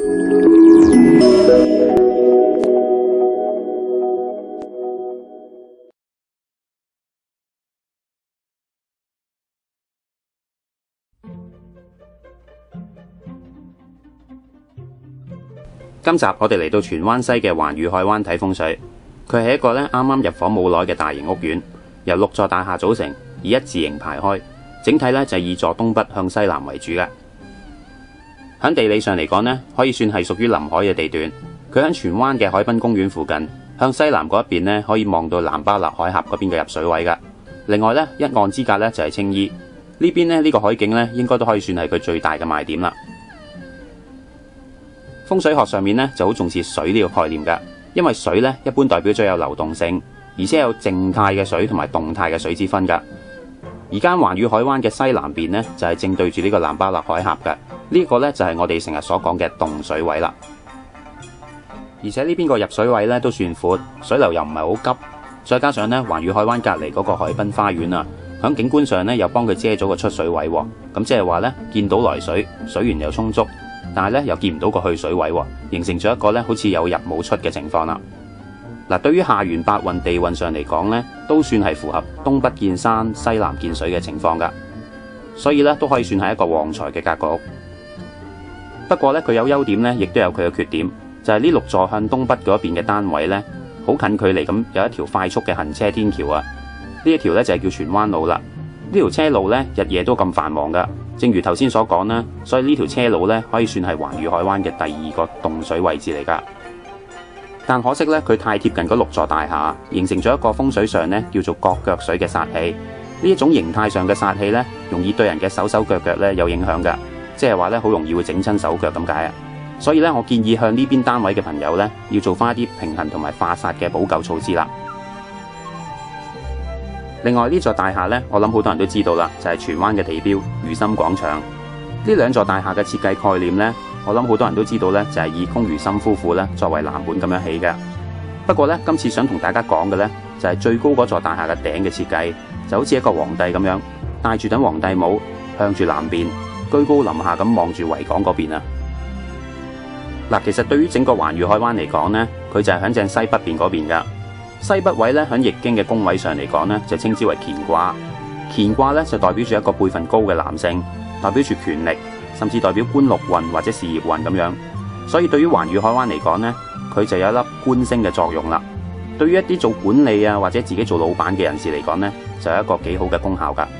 今集我哋嚟到荃灣西嘅環宇海灣睇風水，佢係一個啱啱入伙冇耐嘅大型屋苑，由6座大廈組成，以一字形排開，整體就係以坐東北向西南為主嘅。喺地理上嚟講呢，可以算係屬於臨海嘅地段。佢喺荃灣嘅海濱公園附近，向西南嗰一邊呢，可以望到南巴勒海峽嗰邊嘅入水位噶。另外呢，一岸之隔呢，就係青衣呢邊呢，呢個海景呢，應該都可以算係佢最大嘅賣點啦。風水學上面呢，就好重視水呢個概念噶，因為水呢，一般代表咗有流動性，而且有靜態嘅水同埋動態嘅水之分噶。而家環宇海灣嘅西南邊呢，就係正對住呢個南巴勒海峽嘅，呢個呢，就係我哋成日所講嘅動水位啦。而且呢邊個入水位呢，都算闊，水流又唔係好急，再加上呢，環宇海灣隔籬嗰個海濱花園啊，響景觀上呢，又幫佢遮咗個出水位，咁即係話呢，見到來水，水源又充足。但係咧又見唔到個去水位，形成咗一個咧好似有入冇出嘅情況啦。嗱，對於下元八運地運上嚟講咧，都算係符合東北見山、西南見水嘅情況噶，所以咧都可以算係一個旺財嘅格局。不過咧佢有優點咧，亦都有佢嘅缺點，就係呢6座向東北嗰邊嘅單位咧，好近距離咁有一條快速嘅行車天橋啊。呢一條咧就係叫荃灣路啦。呢條車路咧日夜都咁繁忙噶。正如頭先所講啦，所以呢條車路咧可以算係環宇海灣嘅第2個動水位置嚟噶。但可惜咧，佢太貼近嗰6座大廈，形成咗一個風水上咧叫做角腳水嘅煞氣。呢一種形態上嘅煞氣咧，容易對人嘅手腳咧有影響噶，即係話咧好容易會整親手腳咁解啊。所以咧，我建議向呢邊單位嘅朋友咧，要做翻一啲平衡同埋化煞嘅補救措施啦。另外呢座大廈呢，我諗好多人都知道啦，就係荃灣嘅地標如心廣場。呢2座大廈嘅設計概念呢，我諗好多人都知道呢，就係以龔如心夫婦呢作為藍本咁樣起嘅。不過呢，今次想同大家講嘅呢，就係最高嗰座大廈嘅頂嘅設計，就好似一個皇帝咁樣，戴住頂皇帝帽，向住南邊，居高臨下咁望住維港嗰邊啊。嗱，其實對於整個環宇海灣嚟講呢，佢就係喺正西北邊嗰邊噶。西北位咧喺易經嘅宮位上嚟講咧，就稱之為乾卦。乾卦咧就代表住一個輩分高嘅男性，代表住權力，甚至代表官祿運或者事業運咁樣。所以對於環宇海灣嚟講咧，佢就有一粒官星嘅作用啦。對於一啲做管理啊或者自己做老闆嘅人士嚟講咧，就有一個幾好嘅功效噶。